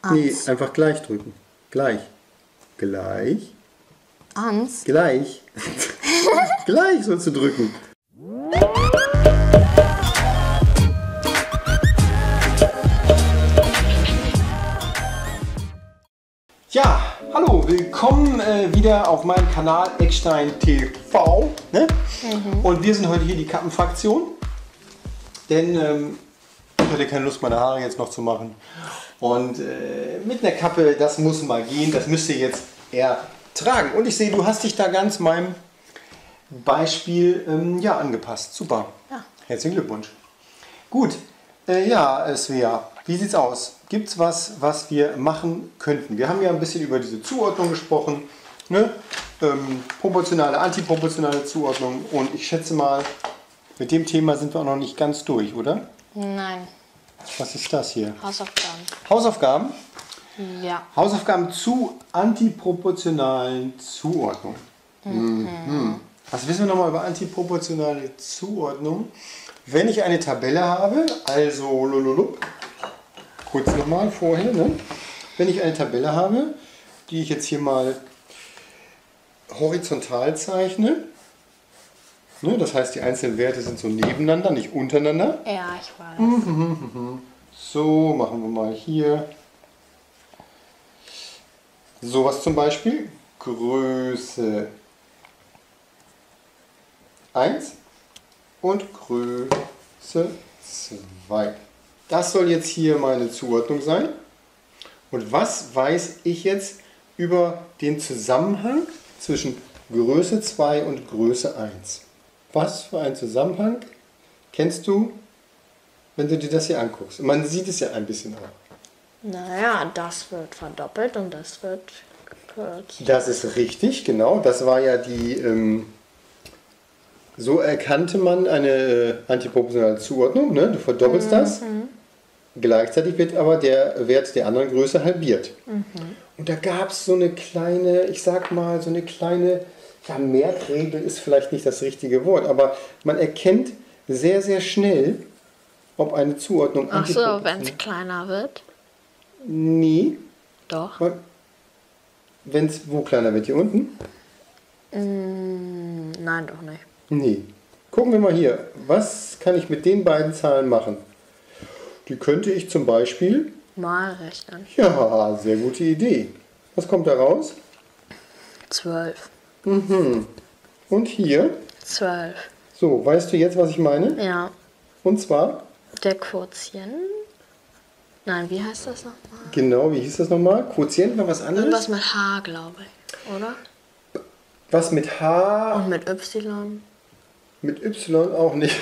Nee, einfach gleich drücken. Gleich. Gleich. Ans? Gleich. Gleich sollst du drücken. Ja, hallo, willkommen wieder auf meinem Kanal Eckstein TV. Ne? Und wir sind heute hier die Kappenfraktion. Denn ich hatte keine Lust, meine Haare jetzt noch zu machen. Und mit einer Kappe, das muss mal gehen, das müsst ihr jetzt ertragen. Und ich sehe, du hast dich da ganz meinem Beispiel angepasst. Super. Ja. Herzlichen Glückwunsch. Gut, ja, Svea, wie sieht's aus? Gibt's was wir machen könnten? Wir haben ja ein bisschen über diese Zuordnung gesprochen. Ne? Proportionale, antiproportionale Zuordnung. Und ich schätze mal, mit dem Thema sind wir auch noch nicht ganz durch, oder? Nein. Was ist das hier? Hausaufgaben. Hausaufgaben? Ja. Hausaufgaben zu antiproportionalen Zuordnung. Was wissen wir nochmal über antiproportionale Zuordnung? Wenn ich eine Tabelle habe, also kurz nochmal vorher, ne? Wenn ich eine Tabelle habe, die ich jetzt hier mal horizontal zeichne, ne? Das heißt, die einzelnen Werte sind so nebeneinander, nicht untereinander. Ja, ich weiß. So, machen wir mal hier. Sowas zum Beispiel. Größe 1 und Größe 2. Das soll jetzt hier meine Zuordnung sein. Und was weiß ich jetzt über den Zusammenhang zwischen Größe 2 und Größe 1? Was für einen Zusammenhang kennst du, wenn du dir das hier anguckst? Und man sieht es ja ein bisschen auch. Naja, das wird verdoppelt und das wird gekürzt. Das ist richtig, genau. Das war ja die, so erkannte man eine antiproportionale Zuordnung. Ne? Du verdoppelst das. Gleichzeitig wird aber der Wert der anderen Größe halbiert. Und da gab es so eine kleine, ich sag mal, so eine kleine, ja, Merkregel ist vielleicht nicht das richtige Wort, aber man erkennt sehr, sehr schnell, ob eine Zuordnung Ach so, wenn es kleiner wird? Nee. Doch. Wenn es wo kleiner wird? Hier unten? Nein, doch nicht. Nee. Gucken wir mal hier. Was kann ich mit den beiden Zahlen machen? Die könnte ich zum Beispiel... Mal rechnen. Ja, sehr gute Idee. Was kommt da raus? 12. Und hier? 12. So, weißt du jetzt, was ich meine? Ja. Und zwar? Der Quotient? Nein, wie heißt das nochmal? Genau, wie hieß das nochmal? Quotient war was anderes? Irgendwas mit H, glaube ich. Oder? Was mit H? Und mit Y? Mit Y auch nicht.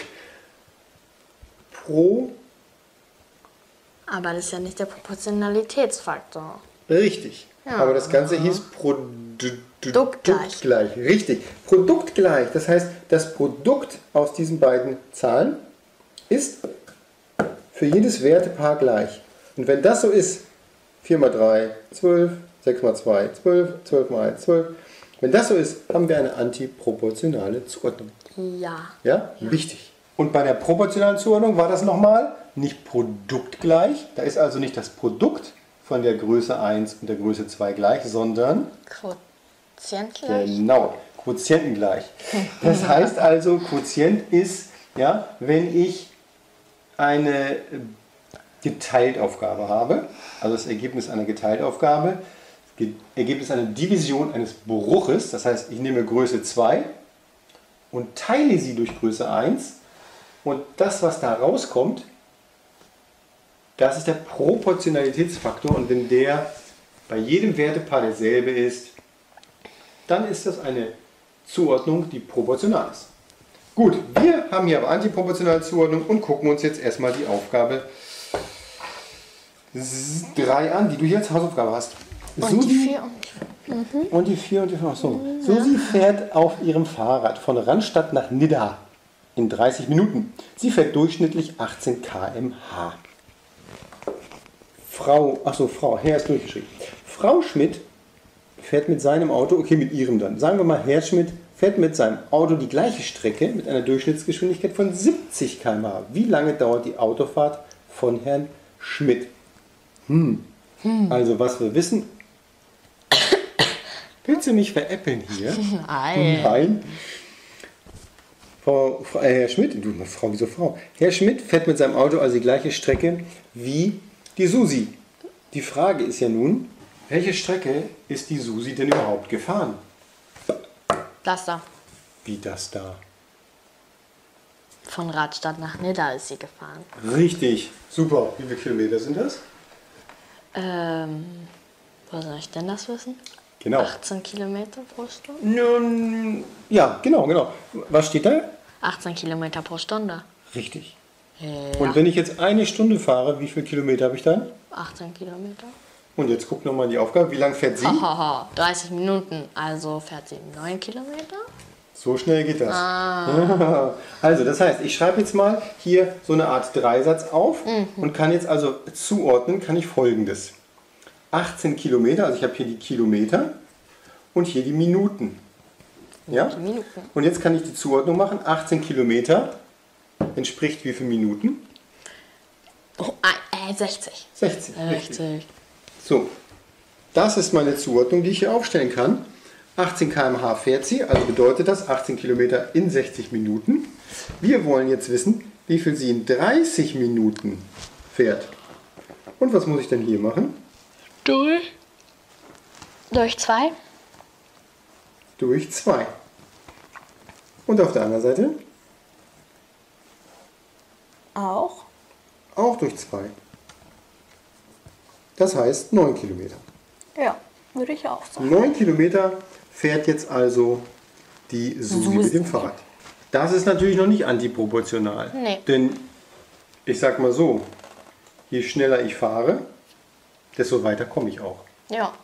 Pro? Aber das ist ja nicht der Proportionalitätsfaktor. Richtig. Ja. Aber das Ganze hieß Produktgleich. Richtig. Produktgleich. Das heißt, das Produkt aus diesen beiden Zahlen ist für jedes Wertepaar gleich. Und wenn das so ist, 4 mal 3, 12, 6 mal 2, 12, 12 mal 1, 12. Wenn das so ist, haben wir eine antiproportionale Zuordnung. Ja. Ja? Wichtig. Und bei der proportionalen Zuordnung war das nochmal nicht produktgleich. Da ist also nicht das Produkt von der Größe 1 und der Größe 2 gleich, sondern Quotient gleich? genau, Quotienten gleich. Das heißt also, Quotient ist, ja, wenn ich eine Geteiltaufgabe habe, also das Ergebnis einer Geteiltaufgabe, das Ergebnis einer Division eines Bruches, das heißt, ich nehme Größe 2 und teile sie durch Größe 1 und das, was da rauskommt, das ist der Proportionalitätsfaktor und wenn der bei jedem Wertepaar derselbe ist, dann ist das eine Zuordnung, die proportional ist. Gut, wir haben hier aber antiproportionale Zuordnung und gucken uns jetzt erstmal die Aufgabe 3 an, die du hier als Hausaufgabe hast. Und die 4 und die 4 und die 5. Ach so. Susi fährt auf ihrem Fahrrad von Randstadt nach Nidda in 30 Minuten. Sie fährt durchschnittlich 18 km/h. Herr ist durchgeschrieben. Frau Schmidt fährt mit seinem Auto, okay, mit ihrem dann. Sagen wir mal, Herr Schmidt fährt mit seinem Auto die gleiche Strecke mit einer Durchschnittsgeschwindigkeit von 70 km/h. Wie lange dauert die Autofahrt von Herrn Schmidt? Also was wir wissen... Willst du mich veräppeln hier? Nein. Nein. Herr Schmidt, du, Frau, wieso Frau? Herr Schmidt fährt mit seinem Auto also die gleiche Strecke wie die Susi. Die Frage ist ja nun, welche Strecke ist die Susi denn überhaupt gefahren? Das da. Wie das da? Von Radstadt nach Nidda ist sie gefahren. Richtig, super. Wie viele Kilometer sind das? Wo soll ich denn das wissen? Genau. 18 Kilometer pro Stunde? Nun, ja, genau. Was steht da? 18 Kilometer pro Stunde. Richtig. Ja. Und wenn ich jetzt eine Stunde fahre, wie viele Kilometer habe ich dann? 18 Kilometer. Und jetzt guck nochmal die Aufgabe. Wie lang fährt sie? Hahaha, 30 Minuten. Also fährt sie 9 Kilometer? So schnell geht das. Also, das heißt, ich schreibe jetzt mal hier so eine Art Dreisatz auf und kann jetzt also zuordnen, kann ich Folgendes. 18 Kilometer, also ich habe hier die Kilometer und hier die Minuten. Ja? Die Minuten. Und jetzt kann ich die Zuordnung machen. 18 Kilometer entspricht wie viele Minuten? Oh, 60. 60. Richtig. 60. So, das ist meine Zuordnung, die ich hier aufstellen kann. 18 km/h fährt sie, also bedeutet das 18 Kilometer in 60 Minuten. Wir wollen jetzt wissen, wie viel sie in 30 Minuten fährt. Und was muss ich denn hier machen? Durch 2? Durch 2. Und auf der anderen Seite Auch. auch durch 2. Das heißt 9 Kilometer. Ja, würde ich auch sagen. 9 Kilometer fährt jetzt also die Susi mit dem Fahrrad. Das ist natürlich noch nicht antiproportional. Nee. Denn ich sag mal so, je schneller ich fahre, desto weiter komme ich auch. Ja.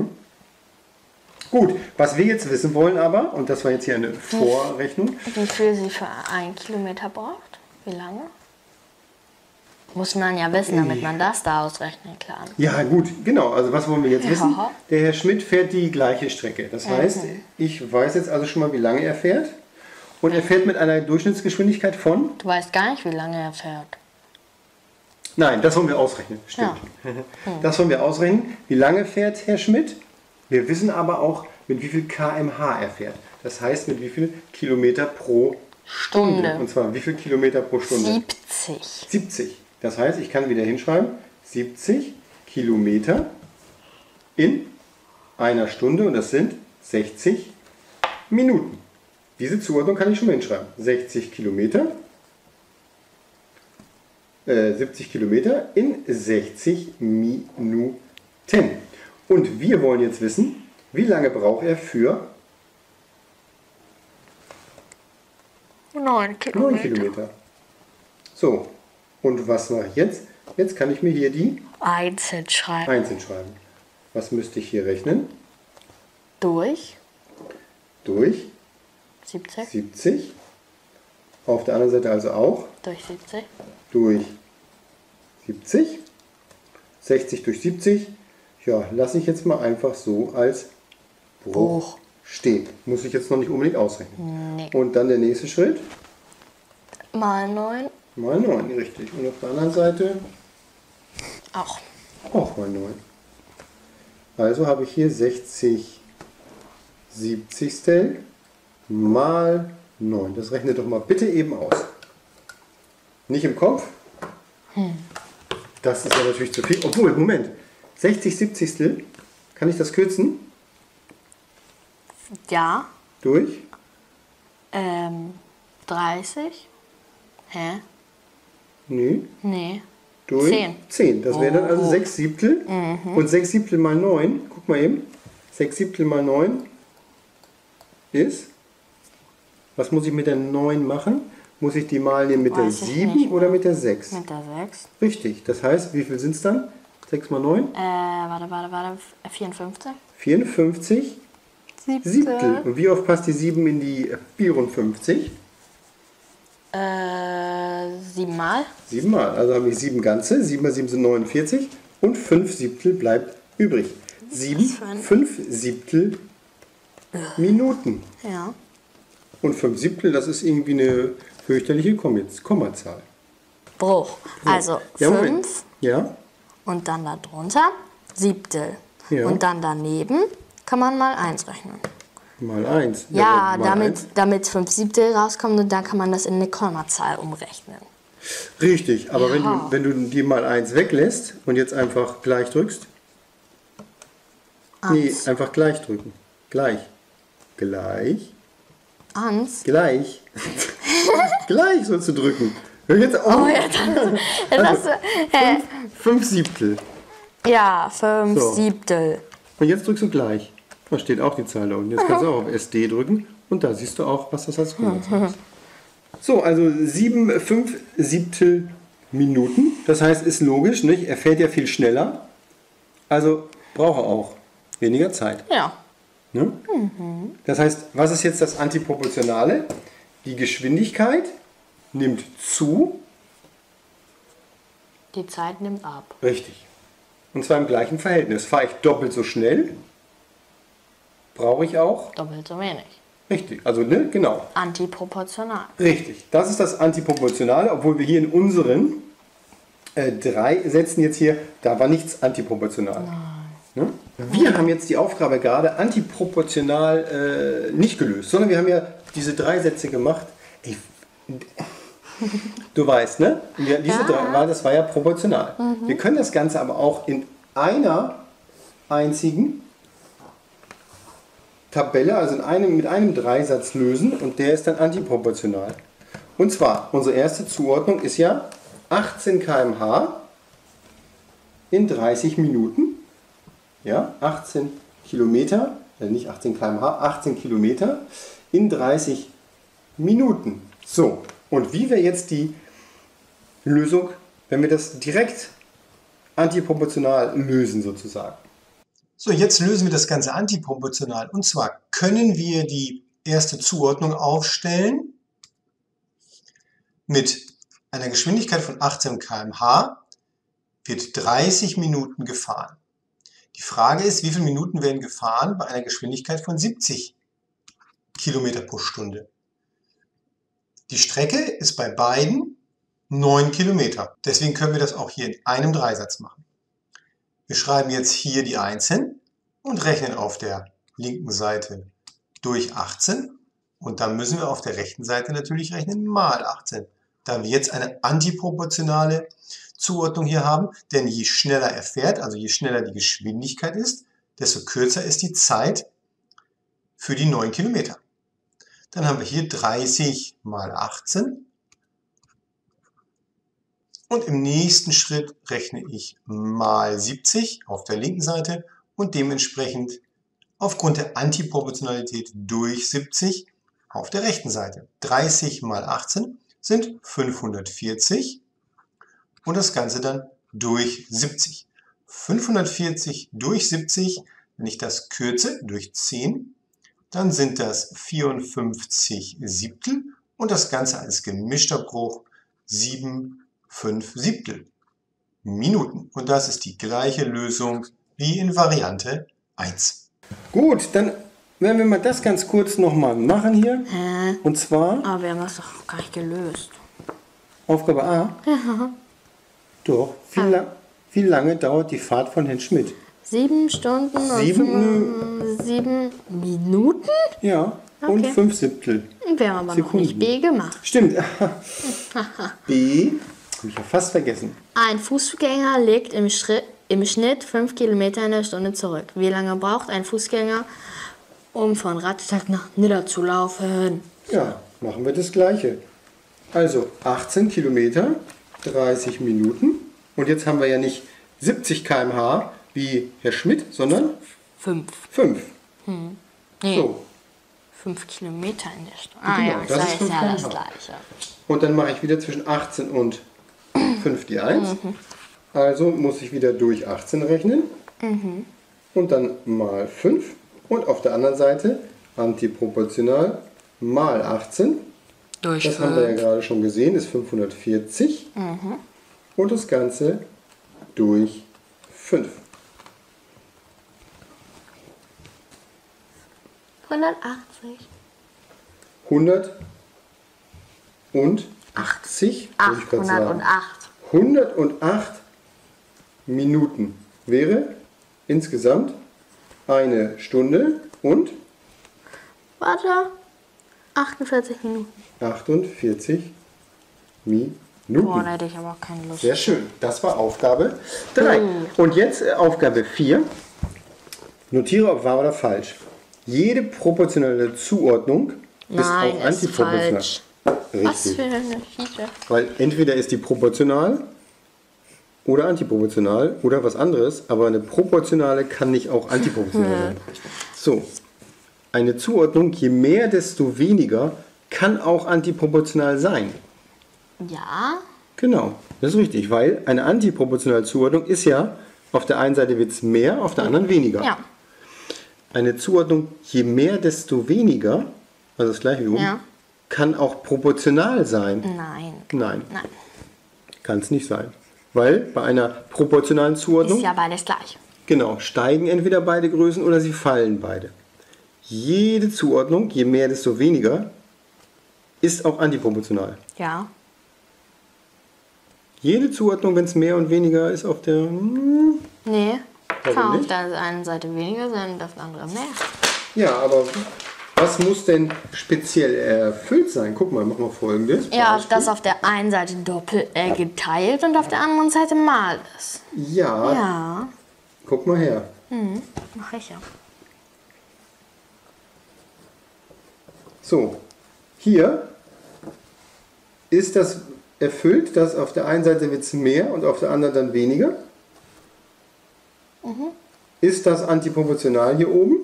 Gut, was wir jetzt wissen wollen aber, und das war jetzt hier eine Vorrechnung, Wie viel sie für 1 Kilometer braucht? Wie lange? Muss man ja wissen, damit man das da ausrechnen kann. ja gut, genau, also was wollen wir jetzt wissen? Ja. Der Herr Schmidt fährt die gleiche Strecke. Das heißt, ich weiß jetzt also schon mal, wie lange er fährt. Und er fährt mit einer Durchschnittsgeschwindigkeit von... Du weißt gar nicht, wie lange er fährt. Nein, das wollen wir ausrechnen. Stimmt. Das wollen wir ausrechnen. Wie lange fährt Herr Schmidt? Wir wissen aber auch, mit wie viel km/h er fährt. Das heißt, mit wie viel Kilometer pro Stunde. Und zwar, wie viel Kilometer pro Stunde? 70. 70. Das heißt, ich kann wieder hinschreiben, 70 Kilometer in einer Stunde und das sind 60 Minuten. Diese Zuordnung kann ich schon mal hinschreiben. 60 Kilometer, 70 Kilometer in 60 Minuten. Und wir wollen jetzt wissen, wie lange braucht er für 9 Kilometer. 9 Kilometer. So, und was mache ich jetzt? Jetzt kann ich mir hier die Einzeln schreiben. einzeln schreiben. Was müsste ich hier rechnen? Durch Durch 70. 70. Auf der anderen Seite also auch Durch 70. durch 70. 60 durch 70. Ja, lasse ich jetzt mal einfach so als Bruch stehen. Muss ich jetzt noch nicht unbedingt ausrechnen. Nee. Und dann der nächste Schritt. Mal 9. Mal 9, richtig. Und auf der anderen Seite Auch. auch mal 9. Also habe ich hier 60 70 mal 9. Das rechnet doch mal bitte eben aus. Nicht im Kopf. Das ist ja natürlich zu viel. Obwohl, Moment. 60 70 kann ich das kürzen? Ja. Durch? 30. Hä? Nö. Nee. Durch? 10. 10. Das wäre dann also 6 Siebtel. Und 6 Siebtel mal 9. Guck mal eben. 6 Siebtel mal 9 ist. Was muss ich mit der 9 machen? Muss ich die mal nehmen mit der Weiß ich 7 nicht. oder mit der 6? Mit der 6. Richtig. Das heißt, wie viel sind es dann? 6 mal 9? Warte. 54. 54 Siebtel. Und wie oft passt die 7 in die 54? 7 Mal. 7 Mal. Also habe ich 7 ganze. 7 mal 7 sind 49. Und 5 Siebtel bleibt übrig. 5 Siebtel Minuten. Ja. Und 5 Siebtel, das ist irgendwie eine fürchterliche Kommazahl. Bruch. Also Ja, Moment. 5 Ja, und dann da drunter Siebtel. Ja. Und dann daneben kann man mal 1 rechnen. Mal 1. Ja, mal damit 5 Siebtel rauskommen und dann kann man das in eine Kommazahl umrechnen. Richtig, aber Ja. wenn du die mal 1 weglässt und jetzt einfach gleich drückst. Nee, einfach gleich drücken. Gleich. Gleich. Gleich. Gleich sollst du drücken. Hör jetzt auf. Oh ja, dann hast du, 5 Siebtel. ja, 5 So. Siebtel. Und jetzt drückst du gleich. Da steht auch die Zahl da unten. Jetzt kannst du auch auf SD drücken und da siehst du auch, was das als Kommazahl ist. So, also 5 Siebtel Minuten. Das heißt, ist logisch, nicht? Er fährt ja viel schneller. Also braucht er auch weniger Zeit. Ja. Ne? Das heißt, was ist jetzt das Antiproportionale? Die Geschwindigkeit nimmt zu. Die Zeit nimmt ab. Richtig. Und zwar im gleichen Verhältnis. Fahre ich doppelt so schnell, brauche ich auch. Doppelt so wenig. Richtig. Also, ne, genau. Antiproportional. Richtig. Das ist das Antiproportionale, obwohl wir hier in unseren 3 Sätzen jetzt hier, da war nichts antiproportional. Ne? Wir haben jetzt die Aufgabe gerade antiproportional nicht gelöst, sondern wir haben ja diese 3 Sätze gemacht. Ey, du weißt, ne? Diese 3, das war ja proportional. Wir können das Ganze aber auch in einer einzigen Tabelle, also mit einem Dreisatz lösen und der ist dann antiproportional. Und zwar, unsere erste Zuordnung ist ja 18 km/h in 30 Minuten. Ja, 18 Kilometer, nicht 18 km/h, 18 Kilometer in 30 Minuten. So, und wie wäre jetzt die Lösung, wenn wir das direkt antiproportional lösen sozusagen? So, jetzt lösen wir das Ganze antiproportional. Und zwar können wir die erste Zuordnung aufstellen mit einer Geschwindigkeit von 18 km/h wird 30 Minuten gefahren. Die Frage ist, wie viele Minuten werden gefahren bei einer Geschwindigkeit von 70 Kilometer pro Stunde? Die Strecke ist bei beiden 9 Kilometer. Deswegen können wir das auch hier in einem Dreisatz machen. Wir schreiben jetzt hier die Einsen und rechnen auf der linken Seite durch 18. Und dann müssen wir auf der rechten Seite natürlich rechnen mal 18. Da wir jetzt eine antiproportionale Zuordnung hier haben, denn je schneller er fährt, also je schneller die Geschwindigkeit ist, desto kürzer ist die Zeit für die 9 Kilometer. Dann haben wir hier 30 mal 18 und im nächsten Schritt rechne ich mal 70 auf der linken Seite und dementsprechend aufgrund der Antiproportionalität durch 70 auf der rechten Seite. 30 mal 18 sind 540 und das Ganze dann durch 70. 540 durch 70, wenn ich das kürze durch 10, dann sind das 54 Siebtel und das Ganze als gemischter Bruch 5 Siebtel Minuten. Und das ist die gleiche Lösung wie in Variante 1. Gut, dann werden wir mal das ganz kurz nochmal machen hier. Und zwar Aber wir haben das doch gar nicht gelöst. Aufgabe A. Ja. Doch. Wie lange dauert die Fahrt von Herrn Schmidt? 7 Stunden und 7 Minuten? Ja, und 5 Siebtel. Wir haben aber Sekunden. noch nicht B gemacht. Stimmt. B, habe ich ja fast vergessen. Ein Fußgänger legt im Schnitt 5 Kilometer in der Stunde zurück. Wie lange braucht ein Fußgänger, um von Rattach nach Nidda zu laufen? Ja, machen wir das Gleiche. Also 18 Kilometer, 30 Minuten. Und jetzt haben wir ja nicht 70 km/h wie Herr Schmidt, sondern 5. 5. Nee, So, 5 Kilometer in der Stunde. Genau, Ja, das das ist ist 5 ja das km/h. Gleiche. und dann mache ich wieder zwischen 18 und 5 die 1. Also muss ich wieder durch 18 rechnen. Und dann mal 5. Und auf der anderen Seite antiproportional mal 18. Durch Das haben wir ja 5. gerade schon gesehen, ist 540. Und das Ganze durch 5. 180. 180. wollte ich grad sagen. 808. 108 Minuten wäre insgesamt 1 Stunde und Warte. 48 Minuten. 48 Minuten. Boah, da hätte ich aber auch keine Lust. Sehr schön. Das war Aufgabe 3. Und jetzt Aufgabe 4. Notiere, ob wahr oder falsch. Jede proportionale Zuordnung Nein, ist auch ist antiproportional. falsch. Was Richtig. für eine Schiete. Weil entweder ist die proportional oder antiproportional oder was anderes, aber eine proportionale kann nicht auch antiproportional sein. So, eine Zuordnung, je mehr, desto weniger, kann auch antiproportional sein. Ja. Genau, das ist richtig, weil eine antiproportionale Zuordnung ist ja, auf der einen Seite wird es mehr, auf der anderen weniger. Ja. Eine Zuordnung, je mehr, desto weniger, also das gleiche wie oben, Ja. kann auch proportional sein. Nein. Nein, Nein. kann es nicht sein. Weil bei einer proportionalen Zuordnung, Ist ja beides gleich. genau, steigen entweder beide Größen oder sie fallen beide. Jede Zuordnung, je mehr, desto weniger, ist auch antiproportional. Ja. Jede Zuordnung, wenn es mehr und weniger ist, auf der... Nee. Warum Kann auf nicht? der einen Seite weniger sein und auf der anderen mehr. Ja, aber was muss denn speziell erfüllt sein? Guck mal, machen wir Folgendes. Ja, Beispiel. dass auf der einen Seite geteilt und auf der anderen Seite mal ist. Ja, Ja. guck mal her. Mach ich ja. So, hier ist das erfüllt, dass auf der einen Seite wird es mehr und auf der anderen dann weniger. Ist das antiproportional hier oben?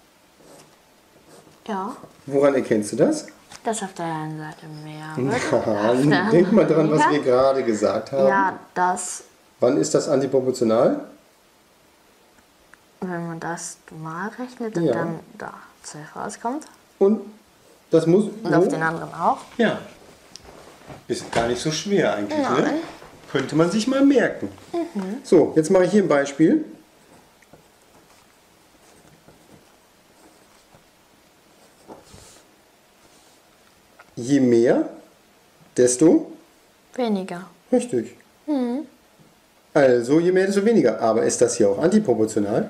Ja. Woran erkennst du das? Dass auf der einen Seite mehr wird. Ja, denk mal dran, was wir weniger. gerade gesagt haben. Ja, das, Wann ist das antiproportional? wenn man das mal rechnet und Ja. dann da 12 rauskommt. Und das muss... Und auf den anderen auch. Ja. Ist gar nicht so schwer eigentlich, ne? Nein. Könnte man sich mal merken. So, jetzt mache ich hier ein Beispiel. Je mehr, desto... Weniger. Richtig. Also, je mehr, desto weniger. Aber ist das hier auch antiproportional?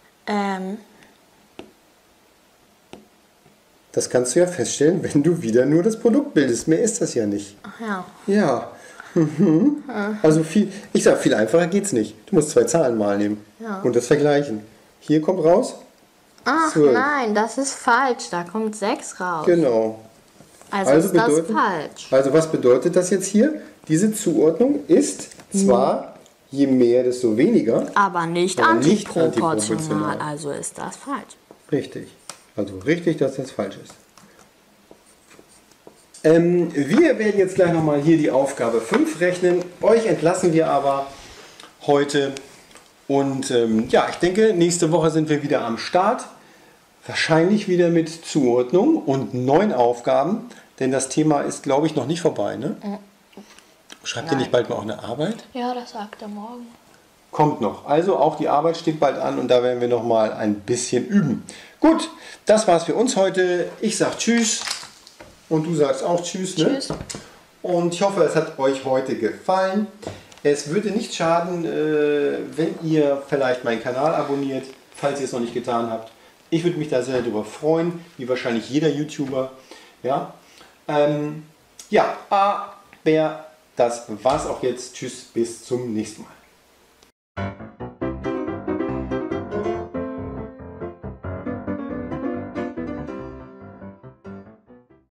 Das kannst du ja feststellen, wenn du wieder nur das Produkt bildest. Mehr ist das ja nicht. Ach ja. Ja. Also ich sag, viel einfacher geht's nicht. Du musst 2 Zahlen mal nehmen Ja. und das vergleichen. Hier kommt raus. Ach 12. nein, das ist falsch. Da kommt 6 raus. Genau. Also, Also ist das bedeutet- falsch. Also was bedeutet das jetzt hier? Diese Zuordnung ist zwar je mehr, desto weniger. Aber nicht Aber nicht antiproportional. antiproportional. Also ist das falsch. Richtig. Also richtig, dass das falsch ist. Wir werden jetzt gleich nochmal hier die Aufgabe 5 rechnen. Euch entlassen wir aber heute. Und ja, ich denke, nächste Woche sind wir wieder am Start. Wahrscheinlich wieder mit Zuordnung und 9 Aufgaben. Denn das Thema ist, glaube ich, noch nicht vorbei. Ne? Schreibt ihr nicht bald mal auch eine Arbeit? Ja, das sagt er morgen. Kommt noch. Also auch die Arbeit steht bald an und da werden wir noch mal ein bisschen üben. Gut, das war's für uns heute. Ich sag Tschüss und du sagst auch Tschüss. Ne? Tschüss. Und ich hoffe, es hat euch heute gefallen. Es würde nicht schaden, wenn ihr vielleicht meinen Kanal abonniert, falls ihr es noch nicht getan habt. Ich würde mich da sehr darüber freuen, wie wahrscheinlich jeder YouTuber. Ja, ja, aber das war's auch jetzt. Tschüss, bis zum nächsten Mal.